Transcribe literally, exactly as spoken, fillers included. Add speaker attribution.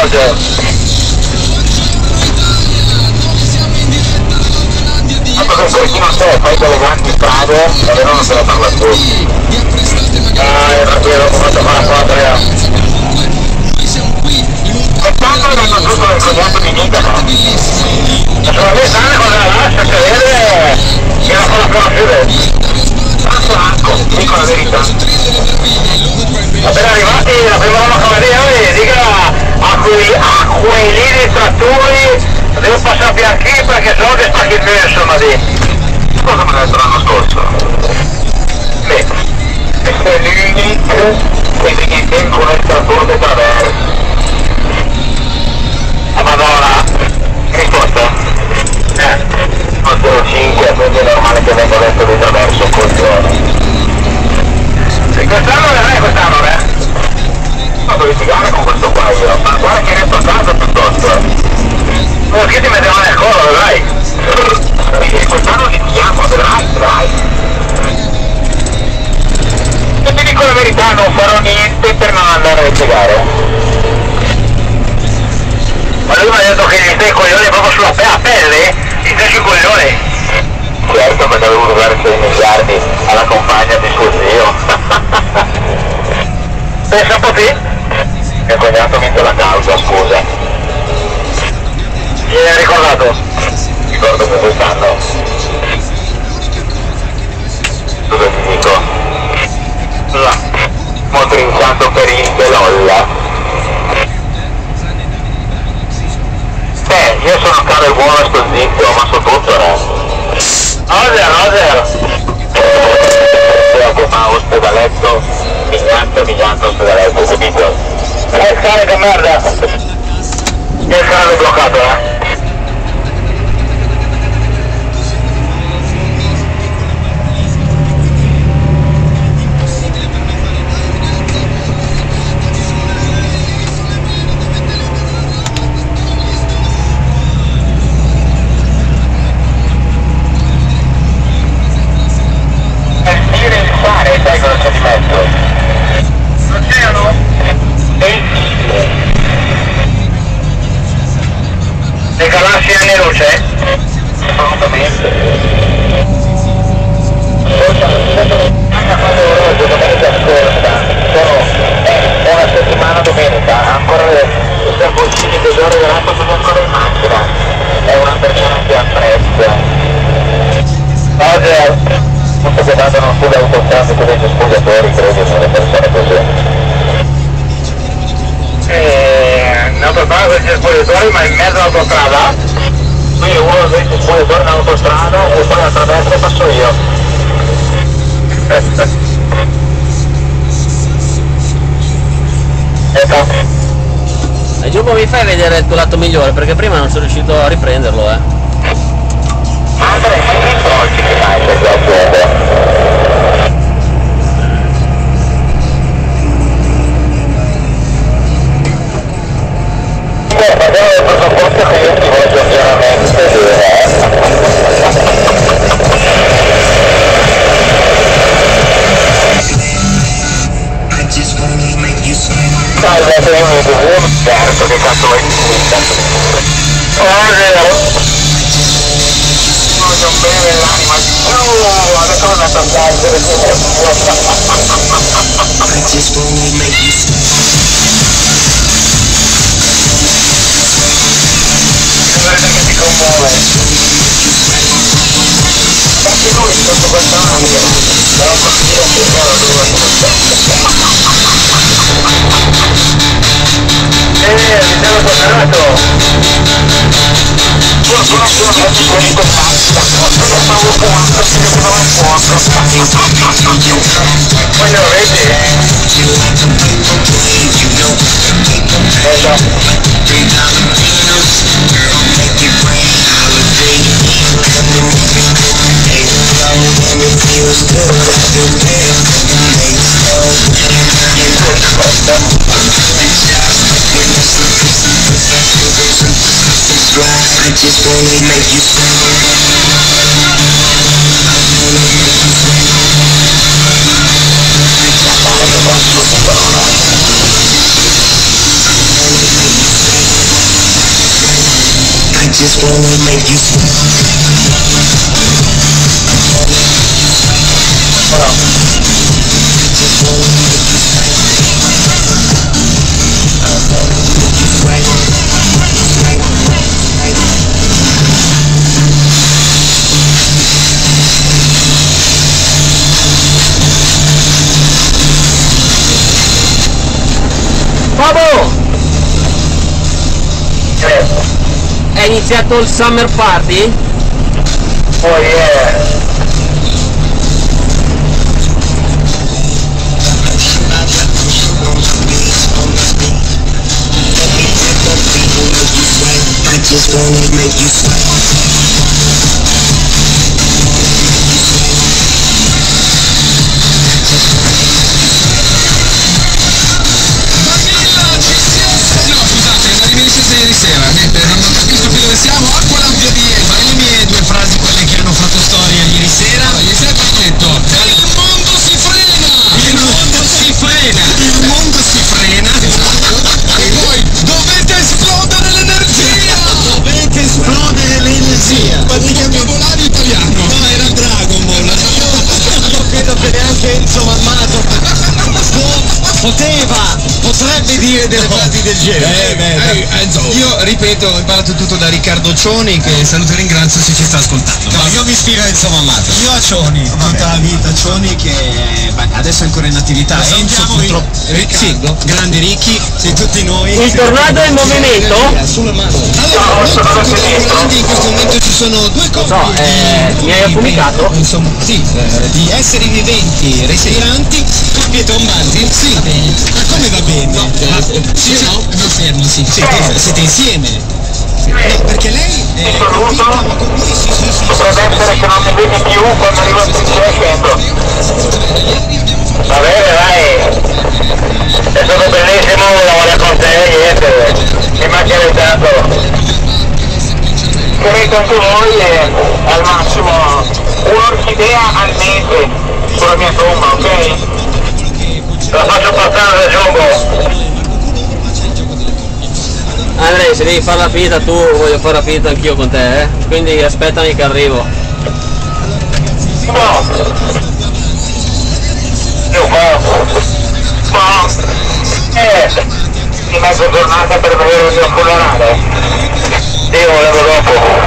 Speaker 1: Roger. Tanto che cretino a te, fai delle grandi strade e loro non se la parla più. Ah, è tranquillo, ho fatto fare la patria. E tanto che hanno tutto il cognato di Nicano. Ma sono lì sanno cosa la lascia, che vede che la fa la conoscere. Tanto arco, dico la verità. Appena arrivati la prima roba che vedere, dica a quei, a quei trattori devo passare bianchi perché so che spacchi il mio insomma di. Cosa mi ha detto l'anno scorso? Beh, questo è l'unico che mi tengono il trattore di traverso. La Madonna, che risposta? Eh, zero cinque, quindi è normale che venga detto di traverso un coglione. Quest'anno non è quest'anno, eh? Vado a litigare con questo qua io, ma guarda che resto a casa piuttosto. Ma che ti mettevo nel collo, vedrai? Quindi quest'anno litighiamo, vedrai, vedrai. E ti dico la verità, non farò niente per non andare a litigare. Ma lui mi ha detto che gli stai i coglioni proprio sulla pe a pelle? Gli stai sui coglioni? Certo, perché avevo usare sei miliardi alla compagna di suo zio. Pensa un po' te? Mio cognato ha vinto la causa, scusa. Chi hai ricordato? Ricordo che quest'anno. Cosa ti dico? Là. Mo trinciato per il Belolla. Eh, io sono caro e buono a sto zitto, ma so tutto, no? Roger, Roger! Che fa ospedaletto, migliante, migliante ospedaletto, capito? Eh, il cane che merda! E il cane è bloccato, eh? Sai cosa c'è di mezzo? L'oceano? E il cielo. Le galassie anni luce? Assolutamente. Quando orologio domenica scorsa, sono eh, una settimana domenica, ancora i servoncini che gli ho regalato sono ancora in macchina. È una persona che apprezza. Roger! Tutto che tanto non studia autotraffico dei sposatori, credo, sono le persone così. E non prepara questi spogliatori ma in mezzo all'autostrada? Quindi uno dei spogliatori in autostrada e poi attraverso passo io. Ecco.
Speaker 2: E giù mi fai vedere il tuo lato migliore perché prima non sono riuscito a riprenderlo, eh.
Speaker 1: Andrei in soldi che fai per l'azienda. Beh, parliamo del presupposto che io ti voglio chiaramente bene. Salve, che io mi devo certo che cazzo è finita. Oh, vero? Non beve l'anima di più, adesso non è tanto vedete che si commuove perché lui sotto questa anima però continua a cercare la tua eh, mi sono tornato io sono solo di quelli che passa perché stavo buono si vedeva un fuoco poi lo vedi?
Speaker 3: I just wanna make you smile. just wanna make you sweat.
Speaker 2: Bobo!
Speaker 1: Eh,
Speaker 2: È iniziato il summer party?
Speaker 1: oh yeah.
Speaker 3: I just wanna make you sweat.
Speaker 4: No, scusate, la reminiscenza di ieri sera, niente, non, non capisco più dove siamo. Acqua Lampio di Elba, le mie due frasi, quelle che hanno fatto storia ieri sera. No, ieri sera ho detto, il mondo si frena! Il mondo si frena! Il mondo si frena! E poi, dovete esplodere l'energia! Dovete esplodere l'energia! Un vocabolario italiano! No, era Dragon Ball! Io credo che neanche Enzo Mammato poteva, potrebbe dire delle frasi del genere.
Speaker 5: Eh, beh,
Speaker 4: Ehi, Enzo.
Speaker 5: Io ripeto, ho imparato tutto da Riccardo Cioni, che saluto e ringrazio se ci sta ascoltando.
Speaker 4: No, io mi ispiro a Enzo Mammato.
Speaker 5: Io a Cioni, tutta la vita, Cioni che beh, adesso è ancora in attività.
Speaker 4: Lo
Speaker 5: Enzo
Speaker 4: salutiamo,
Speaker 5: purtroppo.
Speaker 4: Riccardo.
Speaker 5: Sì, grande Ricchi, sì, tutti noi.
Speaker 2: Il tornado è in movimento?
Speaker 5: Sulle mano.
Speaker 4: Allora, noi contemporanei in questo momento ci sono due coppie
Speaker 2: so, eh,
Speaker 4: di-
Speaker 2: mi hai affumicato?
Speaker 5: Insomma, sì, eh, di esseri viventi, respiranti, coppie trombanti. Sì, ma come va bene?
Speaker 4: No,
Speaker 5: Eh,
Speaker 4: ma-
Speaker 5: sì,
Speaker 4: sì,
Speaker 5: no?
Speaker 4: no, fermo, sì.
Speaker 5: Siete, siete insieme? No, perché lei è convinta, ma con lui sì, sì, sì.
Speaker 1: Potrebbe essere che non mi vedi più quando arrivo al trincea scendo. Va bene, dai. È stato bellissimo lavorare con te, niente. Mi mancherebbe tanto. Credo anche voi e al massimo un'orchidea al mese sulla mia tomba, ok? La faccio passare da Jumbo.
Speaker 2: Andrea, se devi fare la finita tu, voglio fare la finita anch'io con te, eh? Quindi aspettami che arrivo.
Speaker 1: No. Io fa. Ma. Eh. Di mezza giornata per vedere il mio funerale. Io volevo dopo.